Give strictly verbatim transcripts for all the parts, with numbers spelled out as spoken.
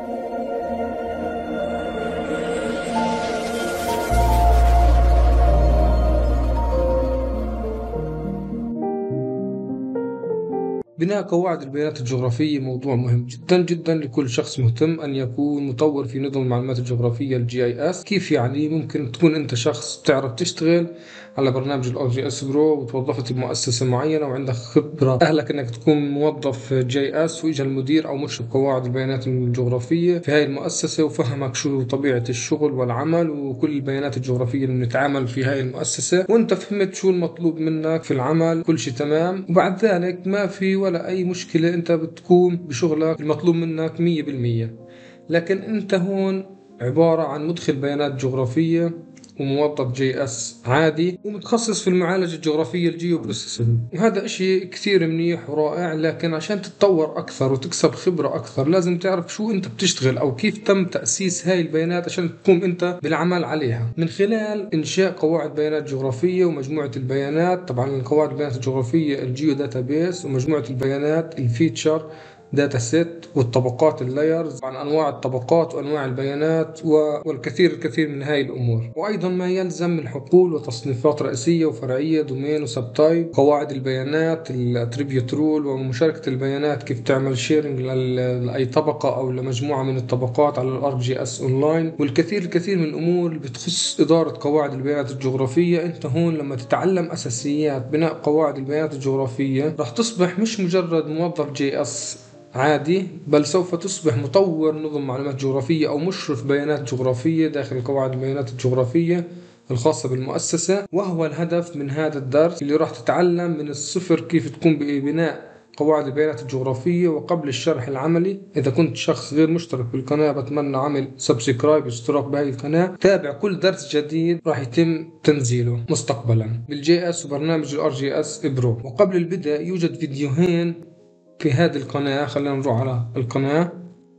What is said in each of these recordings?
بناء قواعد البيانات الجغرافية موضوع مهم جدا جدا لكل شخص مهتم أن يكون مطور في نظم المعلومات الجغرافية الجي اي اس. كيف يعني؟ ممكن تكون أنت شخص تعرف تشتغل على برنامج الار جي اس برو وتوظفت بمؤسسة معينة وعندك خبرة، أهلك أنك تكون موظف جي اس، وإجا المدير أو مشرف قواعد البيانات الجغرافية في هاي المؤسسة وفهمك شو طبيعة الشغل والعمل وكل البيانات الجغرافية اللي بنتعامل في هاي المؤسسة، وأنت فهمت شو المطلوب منك في العمل، كل شيء تمام، وبعد ذلك ما في ولا أي مشكلة، أنت بتقوم بشغلك المطلوب منك مية بالمية. لكن أنت هون عبارة عن مدخل بيانات جغرافية وموظف جي اس عادي ومتخصص في المعالجة الجغرافية الجيو بروسيسنج، وهذا اشي كثير منيح ورائع. لكن عشان تتطور اكثر وتكسب خبرة اكثر لازم تعرف شو انت بتشتغل او كيف تم تأسيس هاي البيانات عشان تقوم انت بالعمل عليها من خلال انشاء قواعد بيانات جغرافية ومجموعة البيانات. طبعا قواعد البيانات الجغرافية الجيو داتابيس، ومجموعة البيانات الفيتشر داتا سيت، والطبقات اللايرز عن انواع الطبقات وانواع البيانات والكثير الكثير من هاي الامور. وايضا ما يلزم من حقول وتصنيفات رئيسيه وفرعيه، دومين وسب تايب، قواعد البيانات، الاتريبيوت رول، ومشاركه البيانات، كيف تعمل شيرنج لاي طبقه او لمجموعه من الطبقات على الار جي اس اونلاين، والكثير الكثير من الامور اللي بتخص اداره قواعد البيانات الجغرافيه. انت هون لما تتعلم اساسيات بناء قواعد البيانات الجغرافيه راح تصبح مش مجرد موظف جي اس عادي، بل سوف تصبح مطور نظم معلومات جغرافية أو مشرف بيانات جغرافية داخل قواعد البيانات الجغرافية الخاصة بالمؤسسة. وهو الهدف من هذا الدرس اللي راح تتعلم من الصفر كيف تقوم ببناء قواعد البيانات الجغرافية. وقبل الشرح العملي، إذا كنت شخص غير مشترك بالقناة بتمنى عمل سبسكرايب واشتراك بهذه القناة، تابع كل درس جديد راح يتم تنزيله مستقبلا بالجي اس وبرنامج الار جي اس برو. وقبل البدء يوجد فيديوهين في هذه القناة، خلينا نروح على القناة.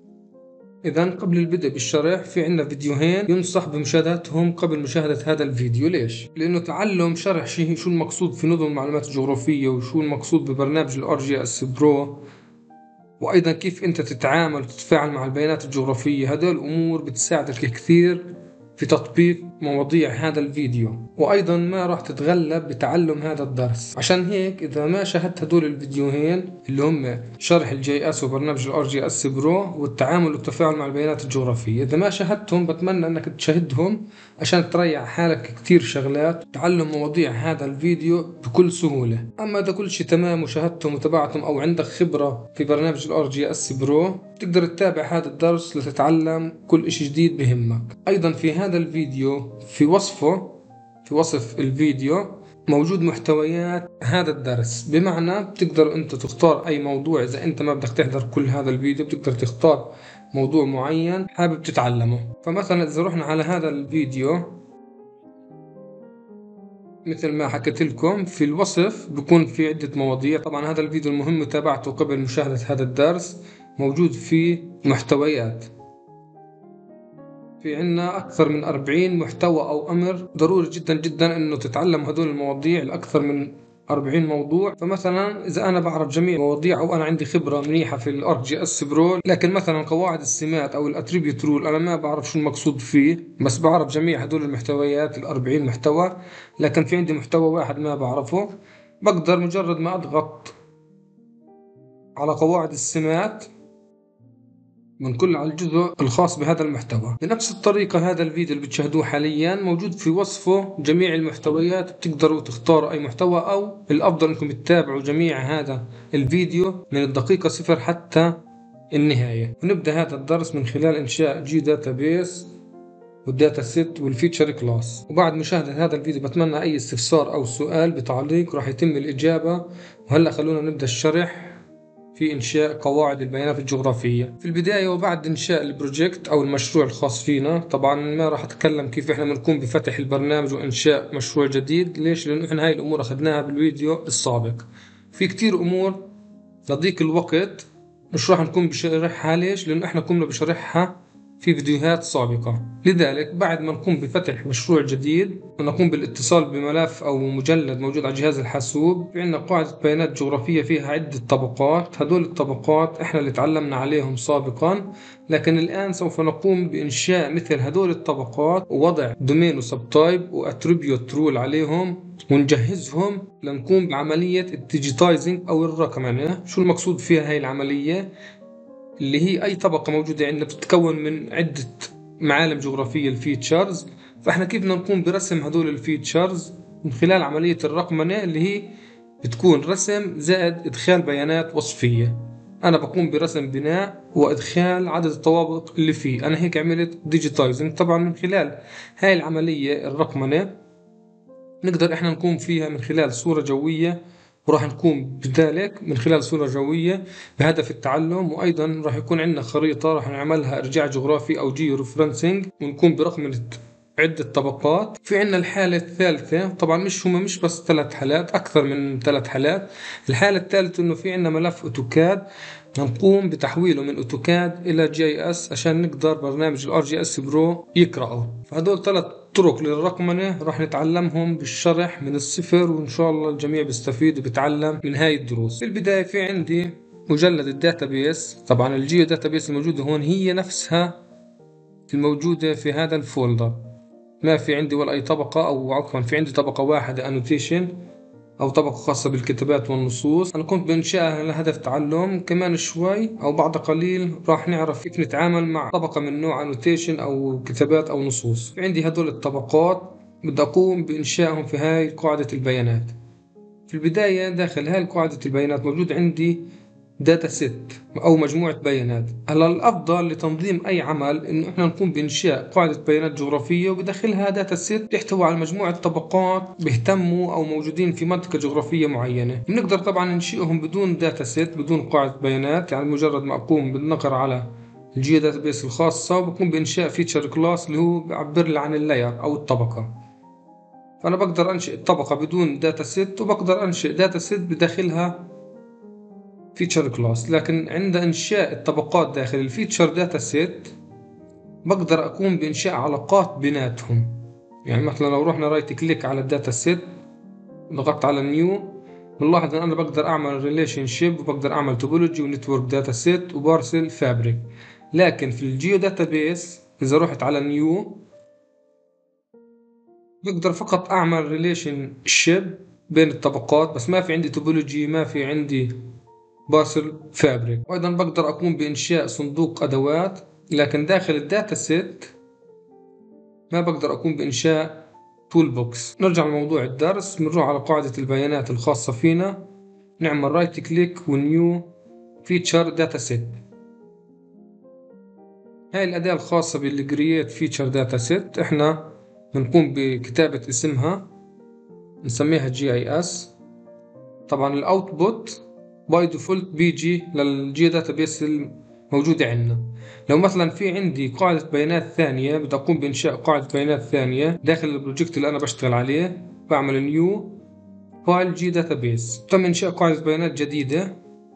إذا قبل البدء بالشرح في عندنا فيديوهين ينصح بمشاهدتهم قبل مشاهدة هذا الفيديو. ليش؟ لأنه تعلم شرح شيء شو المقصود في نظم المعلومات الجغرافية وشو المقصود ببرنامج الار جي اس برو، وأيضا كيف أنت تتعامل وتتفاعل مع البيانات الجغرافية. هذول الأمور بتساعدك كثير في تطبيق مواضيع هذا الفيديو، وأيضا ما راح تتغلب بتعلم هذا الدرس. عشان هيك إذا ما شاهدت هدول الفيديوهين اللي هم شرح الجي اس وبرنامج الار جي اس برو والتعامل والتفاعل مع البيانات الجغرافية، إذا ما شاهدتهم بتمنى أنك تشاهدهم عشان تريح حالك كثير شغلات وتعلم مواضيع هذا الفيديو بكل سهولة. أما إذا كل شيء تمام وشاهدتهم وتابعتهم أو عندك خبرة في برنامج الار جي اس برو، تقدر تتابع هذا الدرس لتتعلم كل إشي جديد بهمك. أيضا في هذا الفيديو في وصفه في وصف الفيديو موجود محتويات هذا الدرس، بمعنى بتقدر أنت تختار أي موضوع. إذا أنت ما بدك تحضر كل هذا الفيديو بتقدر تختار موضوع معين حابب تتعلمه. فمثلا إذا رحنا على هذا الفيديو مثل ما حكيت لكم في الوصف بيكون في عدة مواضيع. طبعا هذا الفيديو المهم متابعته قبل مشاهدة هذا الدرس، موجود فيه محتويات، في عنا أكثر من أربعين محتوى أو أمر. ضروري جدا جدا أنه تتعلم هدول المواضيع الأكثر من أربعين موضوع. فمثلا إذا أنا بعرف جميع المواضيع أو أنا عندي خبرة منيحة في الار جي اس برو، لكن مثلا قواعد السمات أو الاتريبيوت رول أنا ما بعرف شو المقصود فيه، بس بعرف جميع هدول المحتويات الأربعين محتوى، لكن في عندي محتوى واحد ما بعرفه، بقدر مجرد ما أضغط على قواعد السمات من كل على الجزء الخاص بهذا المحتوى. بنفس الطريقة هذا الفيديو اللي بتشاهدوه حاليا موجود في وصفه جميع المحتويات، بتقدروا تختاروا أي محتوى، أو الأفضل أنكم تتابعوا جميع هذا الفيديو من الدقيقة صفر حتى النهاية. ونبدأ هذا الدرس من خلال إنشاء جي داتابيس والداتا سيت والفيتشر كلاس. وبعد مشاهدة هذا الفيديو بتمنى أي استفسار أو سؤال بتعليق راح يتم الإجابة. وهلأ خلونا نبدأ الشرح في إنشاء قواعد البيانات الجغرافية. في البداية وبعد إنشاء البروجكت أو المشروع الخاص فينا، طبعا ما راح أتكلم كيف إحنا بنقوم بفتح البرنامج وإنشاء مشروع جديد. ليش؟ لأنه إحنا هاي الأمور أخذناها بالفيديو السابق. في كتير أمور لضيق الوقت مش راح نكون بشرحها. ليش؟ لأنه إحنا كنا بشرحها في فيديوهات سابقة. لذلك بعد ما نقوم بفتح مشروع جديد ونقوم بالاتصال بملف أو مجلد موجود على جهاز الحاسوب، في عندنا قاعدة بيانات جغرافية فيها عدة طبقات. هدول الطبقات إحنا اللي تعلمنا عليهم سابقا، لكن الآن سوف نقوم بإنشاء مثل هدول الطبقات ووضع دومين وسبتايب واتريبيوت رول عليهم ونجهزهم لنقوم بعملية الديجيتايزنج أو الرقمنة. شو المقصود فيها هاي العملية؟ اللي هي أي طبقة موجودة عندنا بتتكون من عدة معالم جغرافية الفيتشرز، فإحنا كيف بدنا نقوم برسم هدول الفيتشرز من خلال عملية الرقمنة اللي هي بتكون رسم زائد إدخال بيانات وصفية. أنا بقوم برسم بناء وإدخال عدد الطوابق اللي فيه. أنا هيك عملت ديجيتايزنج. طبعا من خلال هاي العملية الرقمنة نقدر إحنا نقوم فيها من خلال صورة جوية، وراح نقوم بذلك من خلال صورة جوية بهدف التعلم، وأيضا راح يكون عندنا خريطة راح نعملها إرجاع جغرافي أو جيو ريفرنسنج، ونقوم برقم عدة طبقات. في عندنا الحالة الثالثة، طبعا مش هما مش بس ثلاث حالات، أكثر من ثلاث حالات. الحالة الثالثة إنه في عندنا ملف أوتوكاد نقوم بتحويله من أوتوكاد إلى جي اي اس عشان نقدر برنامج الار جي اس برو يقرأه. فهدول ثلاث طرق للرقمنة راح نتعلمهم بالشرح من الصفر، وإن شاء الله الجميع بيستفيد وبيتعلم من هاي الدروس. في البداية في عندي مجلد الداتابيس. طبعا الجيو داتابيس الموجودة هون هي نفسها الموجودة في هذا الفولدر، ما في عندي ولا أي طبقة، أو عفوا في عندي طبقة واحدة annotation أو طبقة خاصة بالكتابات والنصوص. أنا كنت بإنشائها لهدف تعلم. كمان شوي أو بعد قليل راح نعرف كيف نتعامل مع طبقة من نوع annotation أو كتابات أو نصوص. في عندي هدول الطبقات بدي أقوم بإنشائهم في هاي قاعدة البيانات. في البداية داخل هاي قاعدة البيانات موجود عندي داتا سيت أو مجموعة بيانات. هلا الأفضل لتنظيم أي عمل إنه إحنا نقوم بإنشاء قاعدة بيانات جغرافية وبداخلها داتا سيت تحتوي على مجموعة طبقات بيهتموا أو موجودين في منطقة جغرافية معينة. بنقدر طبعا ننشئهم بدون داتا سيت، بدون قاعدة بيانات، يعني مجرد ما أقوم بالنقر على الجيو داتابيس الخاصة وبقوم بإنشاء فيتشر كلاس اللي هو بيعبر لي عن اللاير أو الطبقة. فأنا بقدر أنشئ الطبقة بدون داتا سيت، وبقدر أنشئ داتا سيت بداخلها فيتشر كلاس. لكن عند إنشاء الطبقات داخل الفيتشر داتا سيت بقدر أقوم بإنشاء علاقات بيناتهم. يعني مثلا لو رحنا رايت كليك على الداتا سيت ضغطت على نيو، بنلاحظ ان انا بقدر اعمل ريليشن شيب وبقدر اعمل توبولوجي ونتورك داتا سيت وبارسل فابريك. لكن في الجيو داتا بيس اذا رحت على نيو بقدر فقط اعمل ريليشن شيب بين الطبقات، بس ما في عندي توبولوجي، ما في عندي بارسل فابريك. وايضا بقدر اقوم بانشاء صندوق ادوات، لكن داخل الداتا سيت ما بقدر اقوم بانشاء تول بوكس. نرجع لموضوع الدرس، بنروح على قاعدة البيانات الخاصة فينا، نعمل رايت كليك ونيو فيتشر داتا سيت. هاي الأداة الخاصة بالكرييت فيتشر داتا سيت احنا بنقوم بكتابة اسمها نسميها جي اي اس. طبعا الاوتبوت باي ديفولت بيجي للجي داتا بيس الموجودة عندنا. لو مثلا في عندي قاعدة بيانات ثانية بدي أقوم بإنشاء قاعدة بيانات ثانية داخل البروجكت اللي أنا بشتغل عليه، بعمل نيو فايل جي داتا بيس. تم إنشاء قاعدة بيانات جديدة،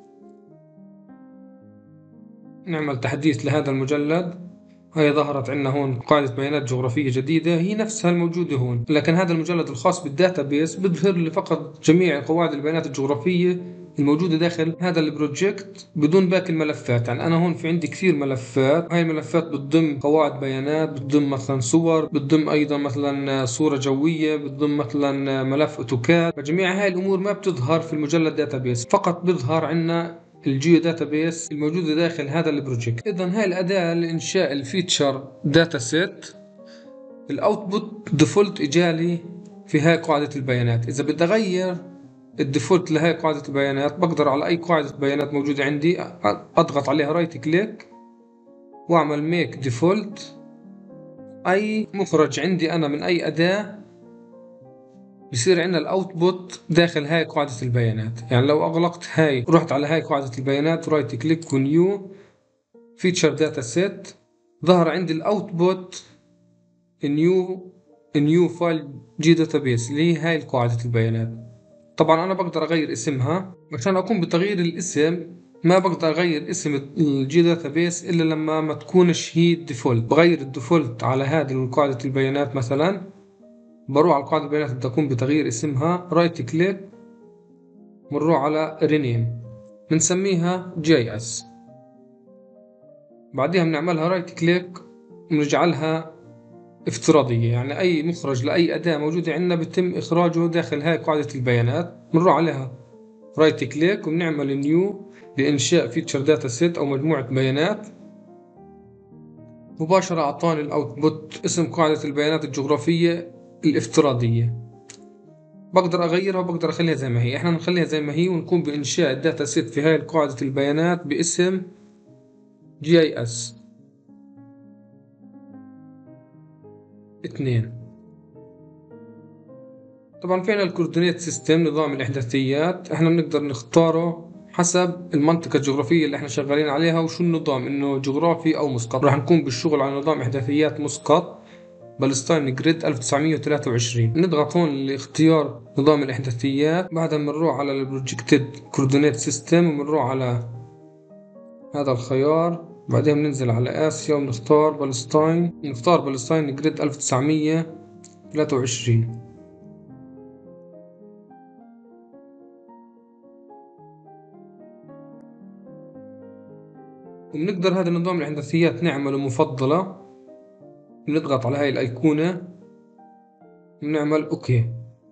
نعمل تحديث لهذا المجلد. هي ظهرت عندنا هون قاعدة بيانات جغرافية جديدة هي نفسها الموجودة هون، لكن هذا المجلد الخاص بالداتا بيس بظهر لي فقط جميع قواعد البيانات الجغرافية الموجودة داخل هذا البروجكت بدون باقي الملفات. يعني أنا هون في عندي كثير ملفات، هاي الملفات بتضم قواعد بيانات، بتضم مثلا صور، بتضم أيضا مثلا صورة جوية، بتضم مثلا ملف أوتوكاد. فجميع هاي الأمور ما بتظهر في المجلد داتا بيس، فقط بظهر عندنا الجيو داتا بيس الموجودة داخل هذا البروجكت. إذا هاي الأداة لإنشاء الفيتشر داتا سيت. الأوتبوت ديفولت إجالي في هاي قاعدة البيانات. إذا بدي أغير الديفولت لهاي قاعدة البيانات بقدر على أي قاعدة بيانات موجودة عندي أضغط عليها رايت كليك وأعمل ميك ديفولت. أي مخرج عندي أنا من أي أداة بصير عندنا الاوتبوت داخل هاي قاعدة البيانات. يعني لو اغلقت هاي ورحت على هاي قاعدة البيانات رايت كليك ونيو فيتشر داتا سيت، ظهر عندي الاوتبوت نيو نيو فايل جي داتا بيس اللي هي هاي قاعدة البيانات. طبعا انا بقدر اغير اسمها. عشان اقوم بتغيير الاسم ما بقدر اغير اسم الجي داتابيس الا لما ما تكونش هي الديفولت. بغير الديفولت على هذه قاعدة البيانات، مثلا بروح على قاعدة البيانات اللي تقوم بتغيير اسمها، رايت كليك، بنروح على رينيم، بنسميها جي اس. بعدها بنعملها رايت كليك ونجعلها افتراضية، يعني أي مخرج لأي أداة موجودة عندنا بيتم إخراجه داخل هاي قاعدة البيانات. بنروح عليها رايت كليك وبنعمل نيو لإنشاء فيتشر داتا سيت أو مجموعة بيانات. مباشرة أعطاني الأوتبوت اسم قاعدة البيانات الجغرافية الافتراضية. بقدر أغيرها وبقدر أخليها زي ما هي. إحنا نخليها زي ما هي ونقوم بإنشاء الداتا سيت في هاي قاعدة البيانات باسم جي اي اس اثنين. طبعا فينا الكوردينيت سيستم، نظام الإحداثيات. إحنا بنقدر نختاره حسب المنطقة الجغرافية اللي إحنا شغالين عليها وشو النظام، إنه جغرافي أو مسقط. راح نقوم بالشغل على نظام إحداثيات مسقط بالستاين جريد ألف وتسعمية وثلاثة وعشرين. نضغط هون لاختيار نظام الإحداثيات، بعدها بنروح على البروجكتد كوردينيت سيستم وبنروح على هذا الخيار. بعدين بننزل على آسيا ونختار بالستاين، نختار بالستاين جريد ألف وتسعمية وثلاثة وعشرين. وبنقدر هذا النظام الإحداثيات نعمله مفضلة، بنضغط على هاي الأيقونة ونعمل أوكي.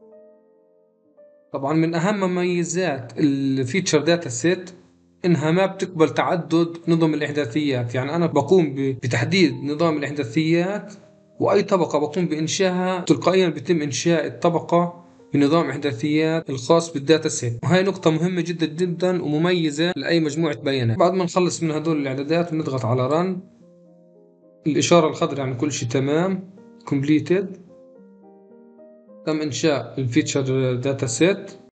طبعا من أهم مميزات الفيتشر داتا سيت إنها ما بتقبل تعدد نظم الإحداثيات. يعني أنا بقوم بتحديد نظام الإحداثيات وأي طبقة بقوم بإنشائها تلقائيا بيتم إنشاء الطبقة بنظام إحداثيات الخاص بالداتا سيت. وهي نقطة مهمة جدا جدا ومميزة لأي مجموعة بيانات. بعد ما نخلص من هدول الإعدادات بنضغط على رن، الإشارة الخضراء يعني كل شيء تمام completed، تم إنشاء الفيتشر داتا سيت.